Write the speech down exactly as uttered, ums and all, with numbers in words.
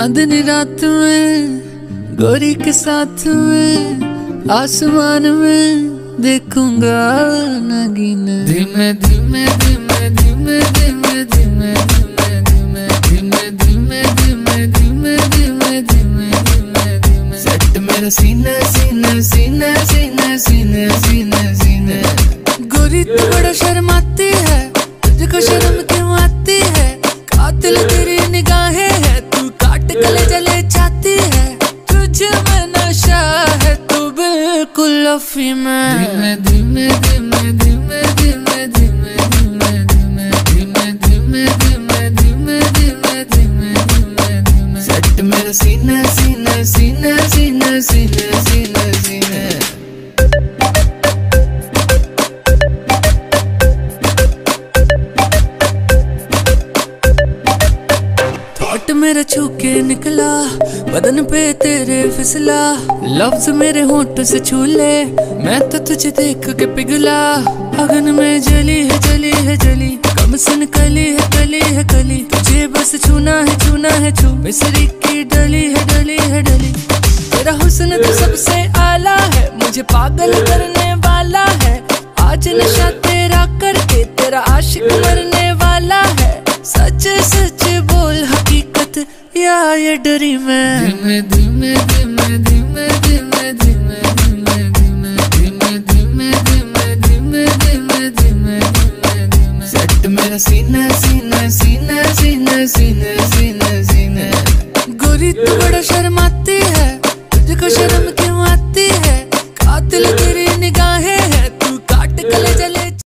चांदनी रात में गोरी के साथ में आसमान में देखूंगा नगीना। धीमे धीमे धीमे धीमे धीमे धीमे धीमे धीमे धीमे धीमे धीमे धीमे धीमे धीमे धीमे सेट मेरा सीना सीना सीना सीना सीना सीना सीना। गोरी तू बड़ा शर्माती है, तुझको शर्म क्यों आती है? कातिल तेरी निगाहें है, तू काट गले जले चाहती है। तुझे में नशा है, तू बिल्कुल अफीम है। धीमे धीमे धीमे धीमे धीमे धीमे धीमे धीमे धीमे धीमे धीमे धीमे धीमे धीमे धीमे धीमे सेट मेरा सीना सीना सीना सीना सीना सीना सीना। मेरा छू के निकला बदन पे तेरे फिसला, लफ्ज मेरे होंठ से छू ले, मैं तो तुझे देख के पिघला। अगन में जली है जली है जली, कम सुन कली है कली है कली, तुझे बस छूना है छूना है छू, मिसरी की डली है डली है डली। तेरा हुस्न तो सबसे आला है, मुझे पागल करने वाला है। आज नशा तेरा करके तेरा आशिक मरने वाला है। सच सच बोल हकीकत या ये डरी मैं। धीमे धीमे धीमे धीमे धीमे धीमे धीमे धीमे धीमे धीमे धीमे धीमे धीमे धीमे धीमे धीमे सेट मेरा सीना सीना सीना सीना सीना सीना सीना। गोरी तू बड़ा शर्मा